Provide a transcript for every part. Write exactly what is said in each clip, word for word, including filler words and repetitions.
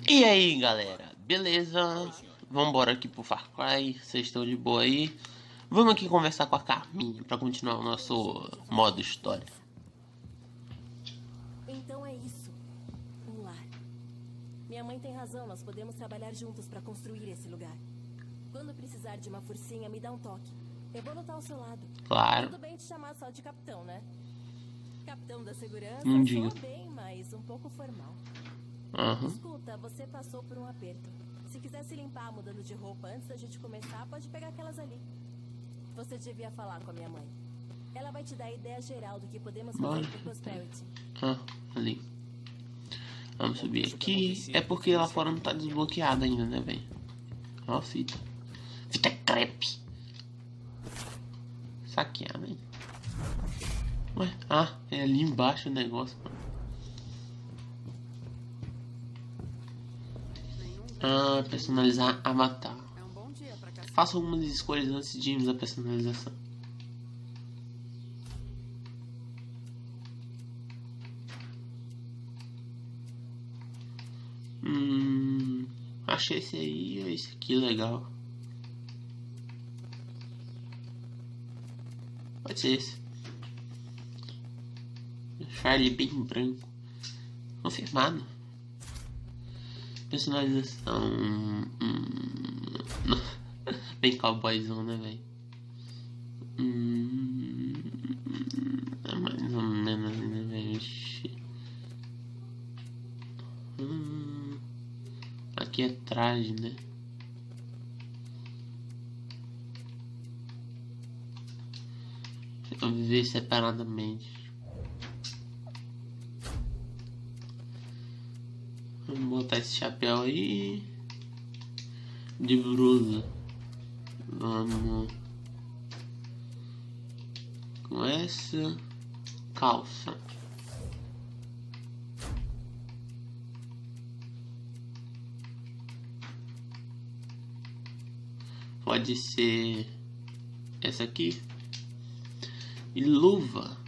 E aí galera, beleza? Vambora aqui pro Far Cry, vocês estão de boa aí? Vamos aqui conversar com a Carminha pra continuar o nosso modo história. Então é isso, um lar. Minha mãe tem razão, nós podemos trabalhar juntos pra construir esse lugar. Quando precisar de uma forcinha, me dá um toque. Eu vou lutar ao seu lado. Claro. Tudo bem te chamar só de capitão, né? Capitão da segurança, Não diga. soa bem, mas um pouco formal. Uhum. Escuta, você passou por um aperto. Se quiser se limpar mudando de roupa antes da gente começar, pode pegar aquelas ali. Você devia falar com a minha mãe. Ela vai te dar a ideia geral do que podemos fazer Bora. pro Prosperity. Ah, ali. Vamos subir aqui. É porque lá fora não tá desbloqueado ainda, né, velho? Ó a fita. Fita crepe. Saquear, né? Ué, ah, é ali embaixo o negócio, mano. Ah, personalizar avatar. Faça algumas escolhas antes de irmos à personalização. Hum, achei esse aí, esse aqui legal. Pode ser esse. Deixar ele bem branco. Confirmado. Personalização. Hum, bem cowboyzão, né, velho? Hum, é mais ou menos, né, velho? Hum, aqui é traje, né? Deixa eu ver separadamente. Vamos botar esse chapéu aí de blusa. Vamos com essa calça. Pode ser essa aqui. E luva.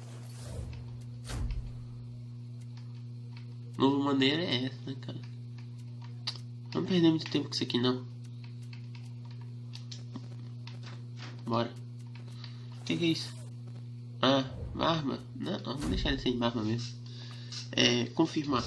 Nova maneira é essa, né, cara? Não perder muito tempo com isso aqui, não. Bora. O que, que é isso? Ah, arma? Não, vamos deixar ele sem arma mesmo. É, confirmar.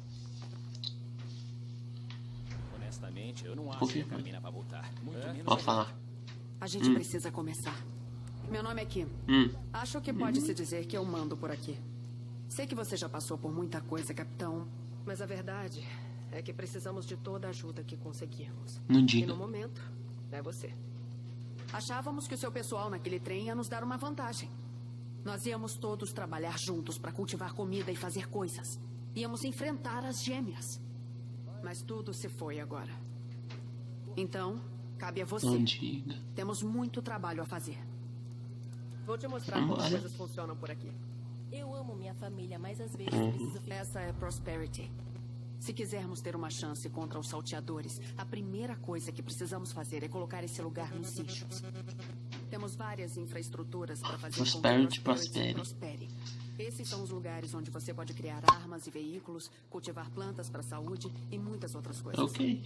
Honestamente, eu não acho Confirma. que a Carmina vai voltar. Muito menos Pode falar. A gente Hum. precisa começar. Meu nome é Kim. Hum. Acho que pode-se dizer que eu mando por aqui. Sei que você já passou por muita coisa, capitão. Mas a verdade é que precisamos de toda a ajuda que conseguirmos. Não E diga. no momento, é você. Achávamos que o seu pessoal naquele trem ia nos dar uma vantagem. Nós íamos todos trabalhar juntos para cultivar comida e fazer coisas. Íamos enfrentar as gêmeas. Mas tudo se foi agora. Então, cabe a você. Não diga. Temos muito trabalho a fazer. Vou te mostrar como Vambora. as coisas funcionam por aqui. Eu amo minha família, mas às vezes Uhum. preciso... Essa é Prosperity. Se quisermos ter uma chance contra os salteadores, a primeira coisa que precisamos fazer é colocar esse lugar nos eixos. Temos várias infraestruturas para fazer Prosperity, com que Prosperity prospere. prospere. Esses são os lugares onde você pode criar armas e veículos, cultivar plantas para a saúde e muitas outras coisas. Ok.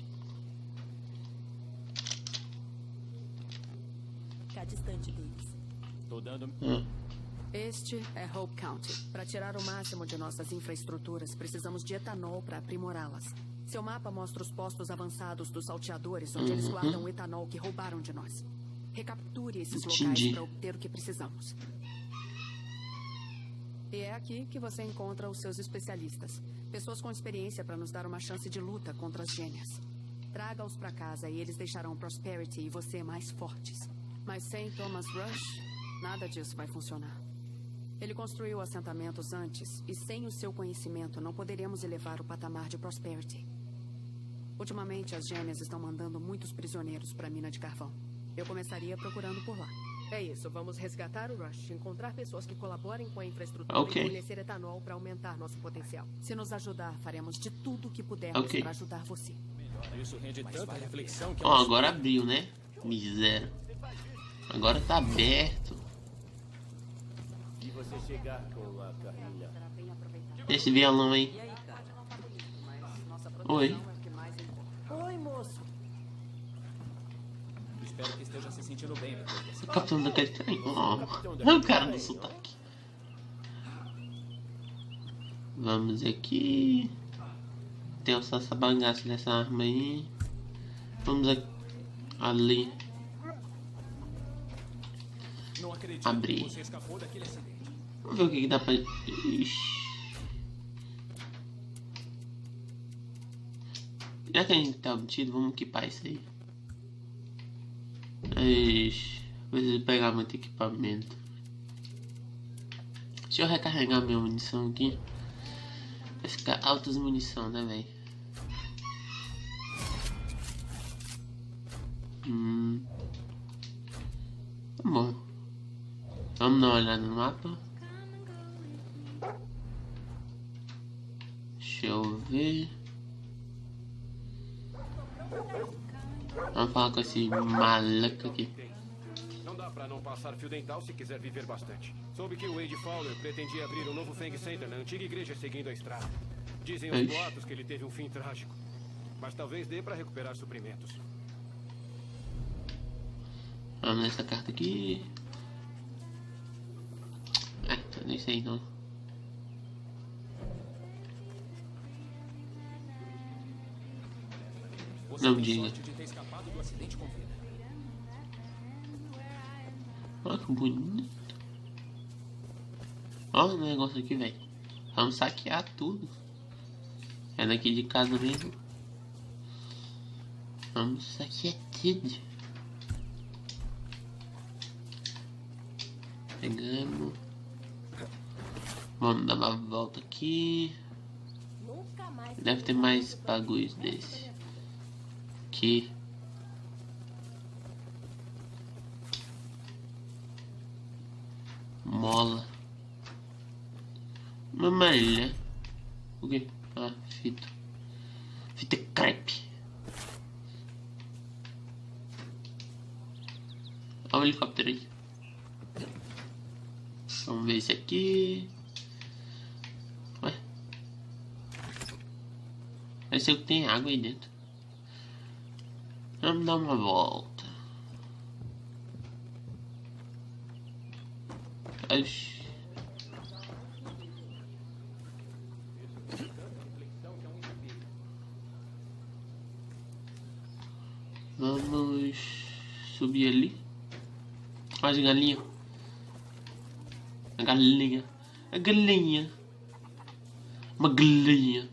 Ficar distante deles. Tô dando. Ah. Este é Hope County. Para tirar o máximo de nossas infraestruturas, precisamos de etanol para aprimorá-las. Seu mapa mostra os postos avançados dos salteadores, onde eles Uhum. guardam o etanol que roubaram de nós. Recapture esses Entendi. locais para obter o que precisamos. E é aqui que você encontra os seus especialistas. Pessoas com experiência para nos dar uma chance de luta contra as gêmeas. Traga-os para casa e eles deixarão Prosperity e você mais fortes. Mas sem Thomas Rush, nada disso vai funcionar. Ele construiu assentamentos antes, e sem o seu conhecimento não poderemos elevar o patamar de Prosperity. Ultimamente, as gêmeas estão mandando muitos prisioneiros para a mina de carvão. Eu começaria procurando por lá. É isso, vamos resgatar o Rush, encontrar pessoas que colaborem com a infraestrutura Ok. e fornecer etanol para aumentar nosso potencial. Se nos ajudar, faremos de tudo o que pudermos Ok. para ajudar você. Isso rende tanta reflexão que. Ó, agora abriu, né? Miséria. Agora tá aberto. E você chegar com a Carmina. Esse violão aí. Oi. sentindo bem depois desse. O capitão daquele trem. Oh, é o cara do sotaque. Vamos aqui. Tem só essa bagaça dessa arma aí. Vamos aqui. Ali. Não acredito Abrir. que você escapou daquele acidente. Vamos ver o que, que dá pra. Ixi. Já que a gente tá obtido, vamos equipar isso aí. Ixi. Preciso pegar muito equipamento. Deixa eu recarregar minha munição aqui. Vai ficar altas munição, né, velho? Hum. Tá bom. Vamos dar uma olhada no mapa. Deixa eu ver. Vamos falar com esse maluco aqui. Não dá pra não passar fio dental se quiser viver bastante. Soube que o Wade Fowler pretendia abrir um novo Fang Center na antiga igreja seguindo a estrada. Dizem os Ixi. boatos que ele teve um fim trágico. Mas talvez dê pra recuperar suprimentos. Vamos nessa carta aqui. É, nem sei não. Você Não tem diga. sorte de ter escapado do acidente com vida. Olha que bonito. Olha o negócio aqui, velho. Vamos saquear tudo. É daqui de casa mesmo. Vamos saquear tudo. Pegamos. Vamos dar uma volta aqui. Nunca mais. Deve ter mais bagulhos desse. Aqui. Mola. Uma malha. O que? Ah, fita. Fita crepe. Olha o helicóptero aí. Vamos ver esse aqui. Ué. Parece que tem água aí dentro. Vamos dar uma volta. Oxi. Vamos subir ali. Olha as galinhas. A galinha. A galinha. Uma galinha.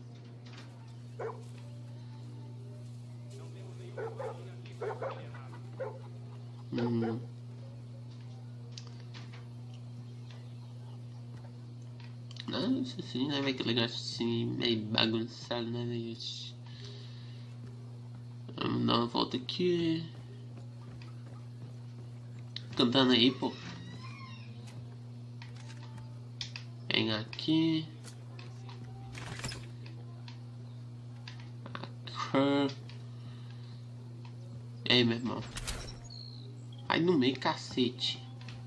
Hum. Nossa, assim, né, velho? Que legal assim, meio bagunçado, né, velho? Vamos dar uma volta aqui. Cantando aí, pô. Vem aqui. Aqui. E aí, meu irmão? Aí no meio, cacete.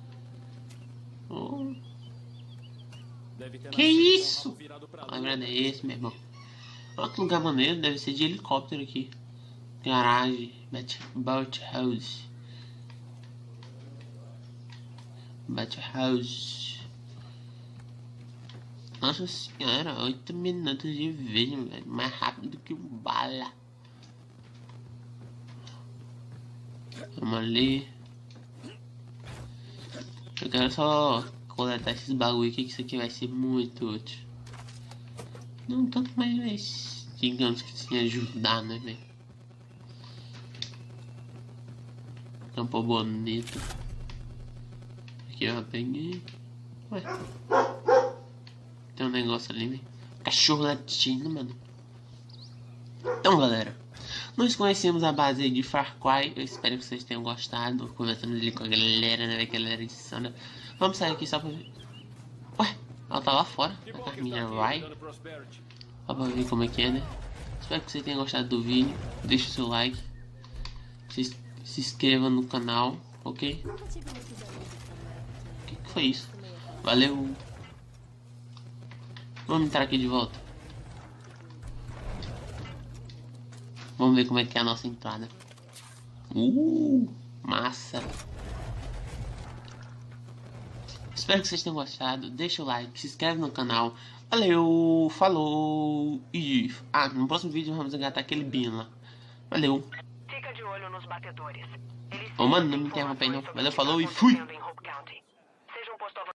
Oh. Deve ter Que nascido com o isso? rabo virado pra lua. Lembrando é esse, meu irmão. Olha que lugar maneiro, deve ser de helicóptero aqui. Garagem, boat house. Boat house. Nossa senhora, oito minutos de vídeo, velho. Mais rápido que um bala. Vamos ali. Eu quero só coletar esses bagulho aqui, que isso aqui vai ser muito útil. Não tanto, mas, mas digamos que sim, ajudar, né, velho? Campo bonito. Aqui eu já peguei. Ué. Tem um negócio ali, velho. Cachorro latindo, mano. Então, galera, nós conhecemos a base aí de Far Cry. Eu espero que vocês tenham gostado. Conversando ali com a galera, né? Que a galera insana. Vamos sair aqui só pra ver. Ué, ela tá lá fora. Que A bom que Carminha está aqui vai. ajudando Prosperity. Só pra ver como é que é, né? Espero que vocês tenham gostado do vídeo. Deixe o seu like. Se, se inscreva no canal, ok? Nunca tive muitos amigos quando era pequena. O que, que foi isso? Valeu! Vamos entrar aqui de volta. Vamos ver como é que é a nossa entrada. Uh! Massa. Espero que vocês tenham gostado. Deixa o like, se inscreve no canal. Valeu, falou. E ah, no próximo vídeo vamos engatar aquele Bin lá. Valeu. Fica de olho nos batedores. Eles Ô mano, não me interrompa aí não. Valeu, falou e fui.